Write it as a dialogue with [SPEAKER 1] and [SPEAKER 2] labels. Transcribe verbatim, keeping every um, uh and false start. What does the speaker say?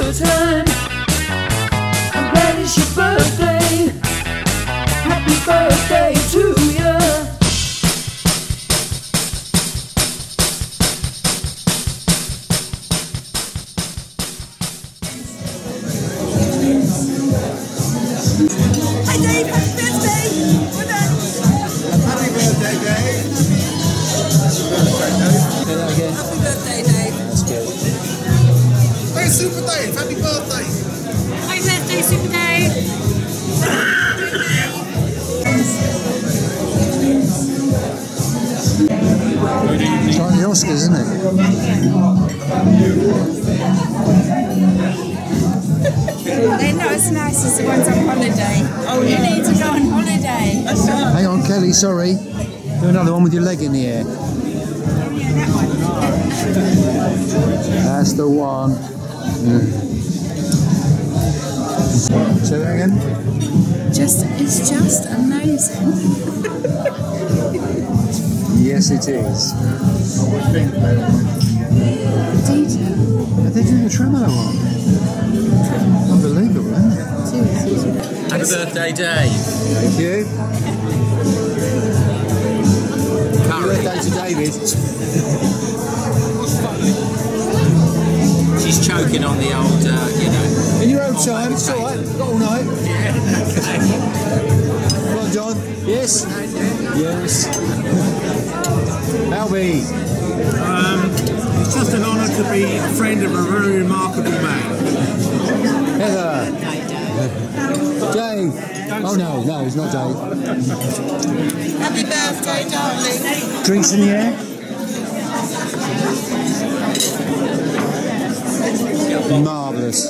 [SPEAKER 1] good time. I'm glad it's your birthday. Happy birthday to you.
[SPEAKER 2] Hi Dave, happy birthday! Well done.
[SPEAKER 3] Happy birthday, Dave!
[SPEAKER 4] Say that again.
[SPEAKER 2] Happy birthday, Dave.
[SPEAKER 4] That's good.
[SPEAKER 3] Hey, Super Dave, happy birthday!
[SPEAKER 2] Happy birthday, Super Dave.
[SPEAKER 4] It's like the Oscars, isn't it?
[SPEAKER 2] They're not as nice as the ones on holiday. Oh, you need to go on holiday.
[SPEAKER 4] Hang on, Kelly, sorry. Do another one with your leg in the air. That's the one. Mm. Say that again?
[SPEAKER 2] Just, it's just amazing.
[SPEAKER 4] Yes, it is.
[SPEAKER 2] Detail.
[SPEAKER 4] Are they doing a tremolo one? Unbelievable, isn't it?
[SPEAKER 5] Happy birthday, Dave.
[SPEAKER 4] Thank you. Happy birthday to David.
[SPEAKER 5] She's choking on the old, uh, you know.
[SPEAKER 4] In your own time, it's alright. Got all night. Come on, John. Yes? Yes. Albie.
[SPEAKER 6] Um, it's just an honour to be a friend of a very remarkable man.
[SPEAKER 4] Heather. Dave. Oh no, no, it's not Dave.
[SPEAKER 2] Happy birthday, darling.
[SPEAKER 4] Drinks in the air? Marvellous.